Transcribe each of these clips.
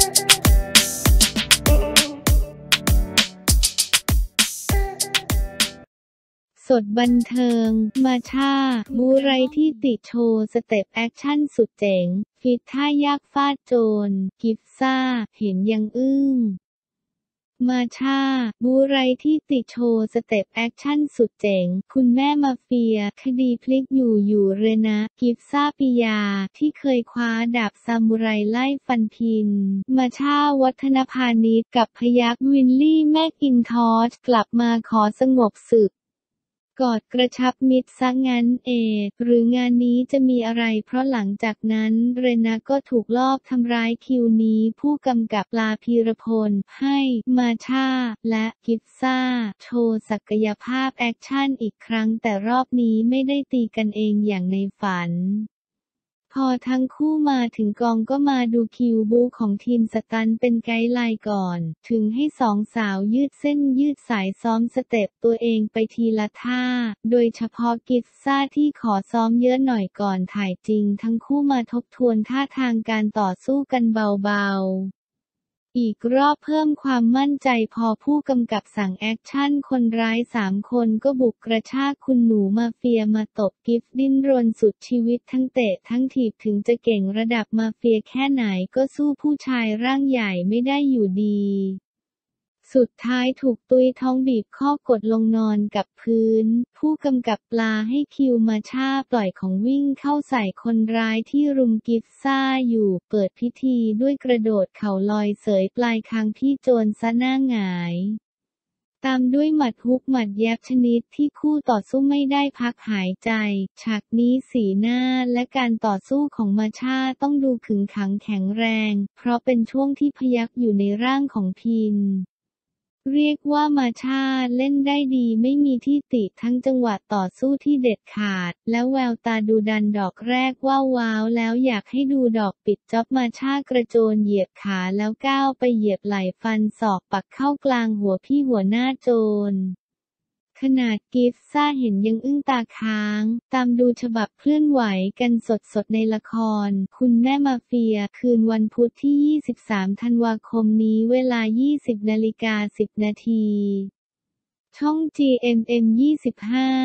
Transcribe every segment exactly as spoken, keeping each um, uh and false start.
สดบันเทิง มาช่า บูไรที่ติโชว์สเต็ปแอคชั่นสุดเจ๋ง ฟิตท่ายากฟาดโจร กิฟซ่า เห็นยังอึ้ง มาช่า บูไรที่ติโชว์สเต็ปแอคชั่นสุดเจ๋ง คุณแม่มาเฟีย คดีพลิกอยู่อยู่เรนะ กิฟซ่าปิยา ที่เคยคว้าดาบซามูไรไล่ฟันพิน มาช่า วัฒนพานิชกับพยัคฆ์วิลลี่แมคอินทอชกลับมาขอสงบศึก กอดกระชับมิตรซะงั้นเอกหรืองานนี้จะมีอะไรเพราะหลังจากนั้นเรนะก็ถูกลอบทำร้ายคิวนี้ผู้กำกับลาพีรพลให้มาช่าและกิฟซ่าโชว์ศักยภาพแอคชั่นอีกครั้งแต่รอบนี้ไม่ได้ตีกันเองอย่างในฝันพอทั้งคู่มาถึงกองก็มาดูคิวบูของทีมสตันท์เป็นไกด์ไลน์ก่อนถึงให้สองสาวยืดเส้นยืดสายซ้อมสเต็ปตัวเองไปทีละท่าโดยเฉพาะกิฟซ่าที่ขอซ้อมเยอะหน่อยก่อนถ่ายจริงทั้งคู่มาทบทวนท่าทางการต่อสู้กันเบาๆอีกรอบเพิ่มความมั่นใจพอผู้กำกับสั่งแอคชั่นคนร้ายสามคนก็บุกกระชากคุณหนูมาเฟียมาตบกิฟดิ้นรนสุดชีวิตทั้งเตะทั้งถีบถึงจะเก่งระดับมาเฟียแค่ไหนก็สู้ผู้ชายร่างใหญ่ไม่ได้อยู่ดีสุดท้ายถูกตุ้ยท้องบีบข้อกดลงนอนกับพื้นผู้กำกับปลาให้คิวมาช่าปล่อยของวิ่งเข้าใส่คนร้ายที่รุมกิฟซ่าอยู่เปิดพิธีด้วยกระโดดเข่าลอยเสยปลายคางพี่โจรซะหน้าหงายตามด้วยหมัดฮุกหมัดแยบชนิดที่คู่ต่อสู้ไม่ได้พักหายใจฉากนี้สีหน้าและการต่อสู้ของมาช่าต้องดูขึงขังแข็งแรงเพราะเป็นช่วงที่พยัคฆ์อยู่ในร่างของพินเรียกว่ามาช่าเล่นได้ดีไม่มีที่ติทั้งจังหวะต่อสู้ที่เด็ดขาดและแววตาดุดันดอกแรกว่าว้าวแล้วอยากให้ดูดอกปิดจ๊อบมาช่ากระโจนเหยียบขาแล้วก้าวไปเหยียบไหล่ฟันศอกปักเข้ากลางหัวพี่หัวหน้าโจรขนาดกิฟซ่าเห็นยังอึ้งตาค้างตามดูฉบับเคลื่อนไหวกันสดๆในละครคุณแม่มาเฟียคืนวันพุธที่ยี่สิบสามธันวาคมนี้เวลา ยี่สิบนาฬิกาสิบนาทีช่อง จี เอ็ม เอ็ม ยี่สิบห้า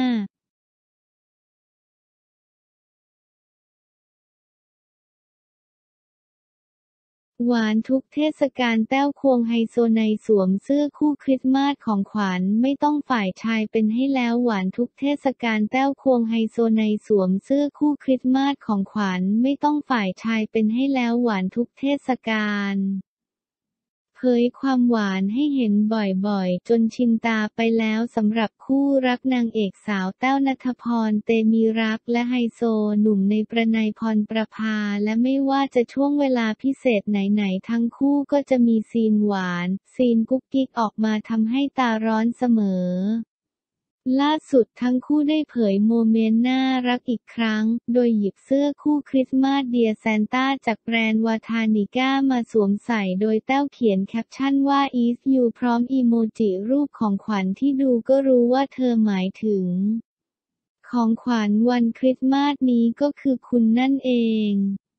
หวานทุกเทศกาลแต้วควงไฮโซในสวมเสื้อคู่คริสต์มาสของขวัญไม่ต้องฝ่ายชายเป็นให้แล้วหวานทุกเทศกาลแต้วควงไฮโซในสวมเสื้อคู่คริสต์มาสของขวัญไม่ต้องฝ่ายชายเป็นให้แล้วหวานทุกเทศกาลเผยความหวานให้เห็นบ่อยๆจนชินตาไปแล้วสำหรับคู่รักนางเอกสาวแต้วณัฐพรเตมีรักและไฮโซหนุ่มในประนัยพรประภาและไม่ว่าจะช่วงเวลาพิเศษไหนๆทั้งคู่ก็จะมีซีนหวานซีนกุ๊กกิ๊กออกมาทำให้ตาร้อนเสมอล่าสุดทั้งคู่ได้เผยโมเมนต์น่ารักอีกครั้งโดยหยิบเสื้อคู่คริสต์มาสเดียแซนต้าจากแบรนด์วาทานิก้ามาสวมใส่โดยแต้วเขียนแคปชั่นว่า Is You พร้อมอีโมจิรูปของขวัญที่ดูก็รู้ว่าเธอหมายถึงของขวัญวันคริสต์มาสนี้ก็คือคุณนั่นเอง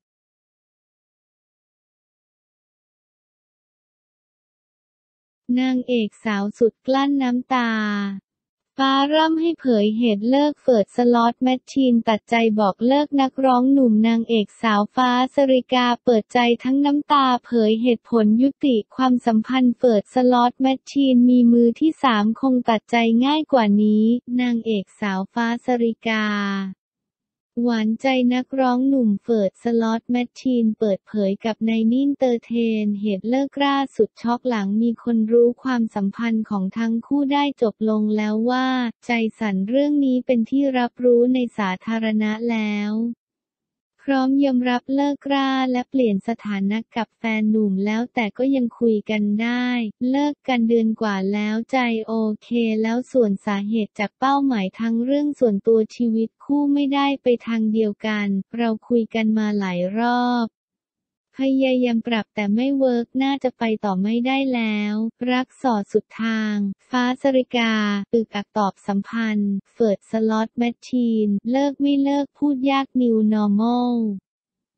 นางเอกสาวสุดกลั้นน้ำตาฟ้าร่ำให้เผยเหตุเลิกเฟิร์สสล็อตแมชชีนตัดใจบอกเลิกนักร้องหนุ่มนางเอกสาวฟ้าสริกาเปิดใจทั้งน้ำตาเผยเหตุผลยุติความสัมพันธ์เฟิร์สสล็อตแมชชีนมีมือที่สามคงตัดใจง่ายกว่านี้นางเอกสาวฟ้าสริกาหวานใจนักร้องหนุ่มเฟิร์สสล็อตแมชชีนเปิดเผยกับนายนิ่นเตอร์เทนเหตุเลิกราสุดช็อกหลังมีคนรู้ความสัมพันธ์ของทั้งคู่ได้จบลงแล้วว่าใจสั่นเรื่องนี้เป็นที่รับรู้ในสาธารณะแล้วพร้อมยอมรับเลิกราและเปลี่ยนสถานะกับแฟนหนุ่มแล้วแต่ก็ยังคุยกันได้เลิกกันเดือนกว่าแล้วใจโอเคแล้วส่วนสาเหตุจากเป้าหมายทั้งเรื่องส่วนตัวชีวิตคู่ไม่ได้ไปทางเดียวกันเราคุยกันมาหลายรอบพยายามปรับแต่ไม่เวิร์กน่าจะไปต่อไม่ได้แล้วรักสอดสุดทางฟ้าสริกาอึกอักตอบสัมพันธ์เฟิร์สสล็อตแมชชีนเลิกไม่เลิกพูดยาก New Normal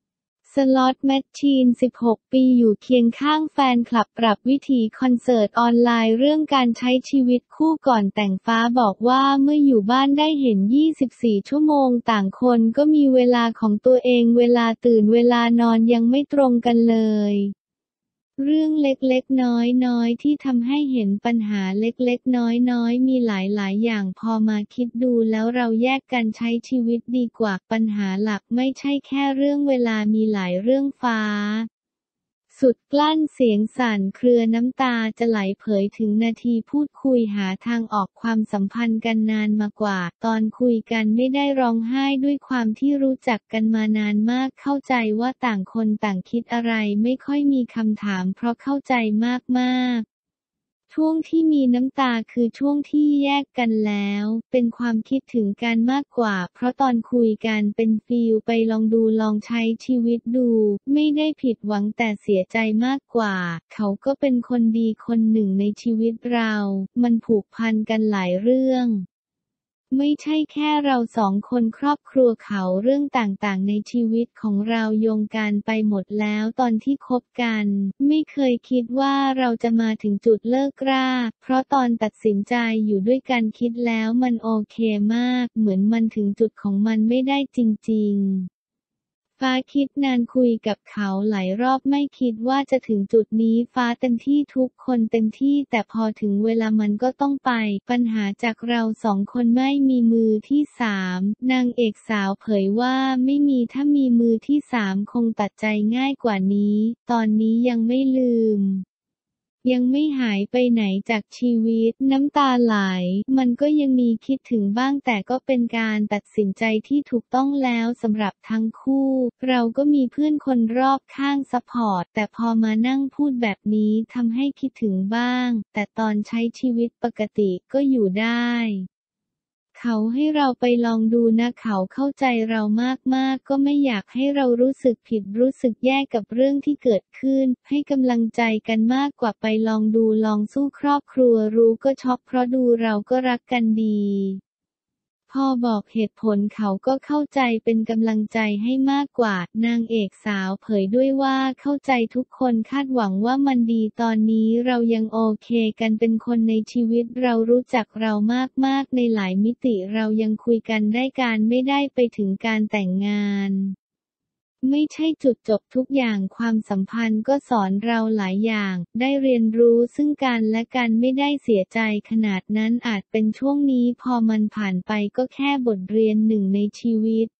สล็อตแมชชีน สิบหก ปีอยู่เคียงข้างแฟนคลับปรับวิถีคอนเสิร์ตออนไลน์เรื่องการใช้ชีวิตคู่ก่อนแต่งฟ้าบอกว่าเมื่ออยู่บ้านได้เห็น ยี่สิบสี่ ชั่วโมงต่างคนก็มีเวลาของตัวเองเวลาตื่นเวลานอนยังไม่ตรงกันเลยเรื่องเล็กๆน้อยๆที่ทำให้เห็นปัญหาเล็กๆน้อยๆมีหลายๆอย่างพอมาคิดดูแล้วเราแยกกันใช้ชีวิตดีกว่าปัญหาหลักไม่ใช่แค่เรื่องเวลามีหลายเรื่องฟ้าสุดกลั้นเสียงสั่นเครือน้ำตาจะไหลเผยถึงนาทีพูดคุยหาทางออกความสัมพันธ์กันนานมากว่าตอนคุยกันไม่ได้ร้องไห้ด้วยความที่รู้จักกันมานานมากเข้าใจว่าต่างคนต่างคิดอะไรไม่ค่อยมีคำถามเพราะเข้าใจมากๆช่วงที่มีน้ำตาคือช่วงที่แยกกันแล้วเป็นความคิดถึงกันมากกว่าเพราะตอนคุยกันเป็นฟีลไปลองดูลองใช้ชีวิตดูไม่ได้ผิดหวังแต่เสียใจมากกว่าเขาก็เป็นคนดีคนหนึ่งในชีวิตเรามันผูกพันกันหลายเรื่องไม่ใช่แค่เราสองคนครอบครัวเขาเรื่องต่างๆในชีวิตของเราโยงกันไปหมดแล้วตอนที่คบกันไม่เคยคิดว่าเราจะมาถึงจุดเลิกราเพราะตอนตัดสินใจอยู่ด้วยกันคิดแล้วมันโอเคมากเหมือนมันถึงจุดของมันไม่ได้จริงๆฟ้าคิดนานคุยกับเขาหลายรอบไม่คิดว่าจะถึงจุดนี้ฟ้าเต็มที่ทุกคนเต็มที่แต่พอถึงเวลามันก็ต้องไปปัญหาจากเราสองคนไม่มีมือที่สามนางเอกสาวเผยว่าไม่มีถ้ามีมือที่สามคงตัดใจง่ายกว่านี้ตอนนี้ยังไม่ลืมยังไม่หายไปไหนจากชีวิตน้ำตาไหลมันก็ยังมีคิดถึงบ้างแต่ก็เป็นการตัดสินใจที่ถูกต้องแล้วสำหรับทั้งคู่เราก็มีเพื่อนคนรอบข้างซัพพอร์ตแต่พอมานั่งพูดแบบนี้ทำให้คิดถึงบ้างแต่ตอนใช้ชีวิตปกติก็อยู่ได้เขาให้เราไปลองดูนะเขาเข้าใจเรามากๆก็ไม่อยากให้เรารู้สึกผิดรู้สึกแย่กับเรื่องที่เกิดขึ้นให้กำลังใจกันมากกว่าไปลองดูลองสู้ครอบครัวรู้ก็ช็อกเพราะดูเราก็รักกันดีพอบอกเหตุผลเขาก็เข้าใจเป็นกำลังใจให้มากกว่านางเอกสาวเผยด้วยว่าเข้าใจทุกคนคาดหวังว่ามันดีตอนนี้เรายังโอเคกันเป็นคนในชีวิตเรารู้จักเรามากๆในหลายมิติเรายังคุยกันได้การไม่ได้ไปถึงการแต่งงานไม่ใช่จุดจบทุกอย่างความสัมพันธ์ก็สอนเราหลายอย่างได้เรียนรู้ซึ่งกันและกันไม่ได้เสียใจขนาดนั้นอาจเป็นช่วงนี้พอมันผ่านไปก็แค่บทเรียนหนึ่งในชีวิต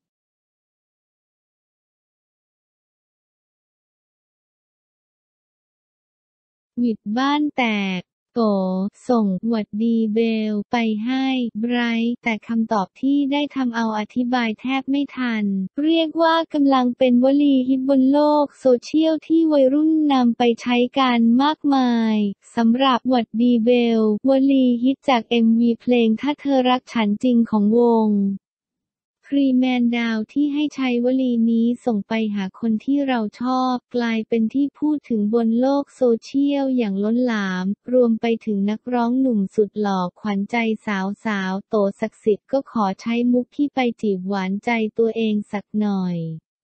หวิดบ้านแตกโตส่งหวัดดีเบลไปให้ไบรท์แต่คำตอบที่ได้ทำเอาอธิบายแทบไม่ทันเรียกว่ากำลังเป็นวลีฮิตบนโลกโซเชียลที่วัยรุ่นนำไปใช้กันมากมายสำหรับหวัดดีเบลวลีฮิตจาก เอ็ม วี เพลงถ้าเธอรักฉันจริงของวงพรีแมนดาวที่ให้ใช้วลีนี้ส่งไปหาคนที่เราชอบกลายเป็นที่พูดถึงบนโลกโซเชียลอย่างล้นหลามรวมไปถึงนักร้องหนุ่มสุดหล่อขวัญใจสาวๆโตศักดิ์สิทธิ์ก็ขอใช้มุกที่ไปจีบหวานใจตัวเองสักหน่อย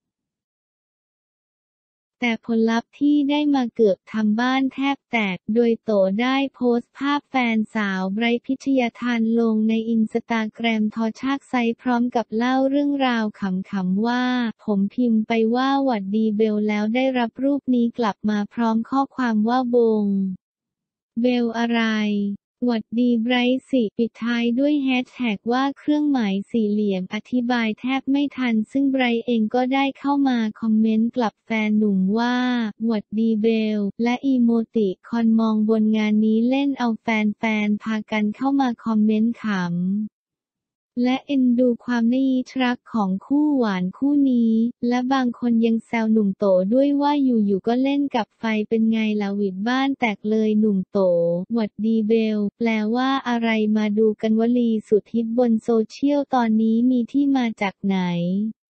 แต่ผลลัพธ์ที่ได้มาเกือบทำบ้านแทบแตกโดยโตได้โพสต์ภาพแฟนสาวไบรท์พิชยาธานลงในอินสตาแกรมทอชากไซพร้อมกับเล่าเรื่องราวขำๆว่าผมพิมพ์ไปว่าหวัดดีเบลแล้วได้รับรูปนี้กลับมาพร้อมข้อความว่าบงเบลอะไรหวัดดีไบรท์สิปิดท้ายด้วยแฮชแท็กว่าเครื่องหมายสี่เหลี่ยมอธิบายแทบไม่ทันซึ่งไบรท์เองก็ได้เข้ามาคอมเมนต์กลับแฟนหนุ่มว่าหวัดดีเบลและอีโมติคอนมองบนงานนี้เล่นเอาแฟนๆพากันเข้ามาคอมเมนต์ขำและเอ็นดูความน่ารักของคู่หวานคู่นี้และบางคนยังแซวหนุ่มโตด้วยว่าอยู่ๆก็เล่นกับไฟเป็นไงล่ะหวิดบ้านแตกเลยหนุ่มโตหวัดดีเบลแปลว่าอะไรมาดูกันวลีสุดฮิตบนโซเชียลตอนนี้มีที่มาจากไหน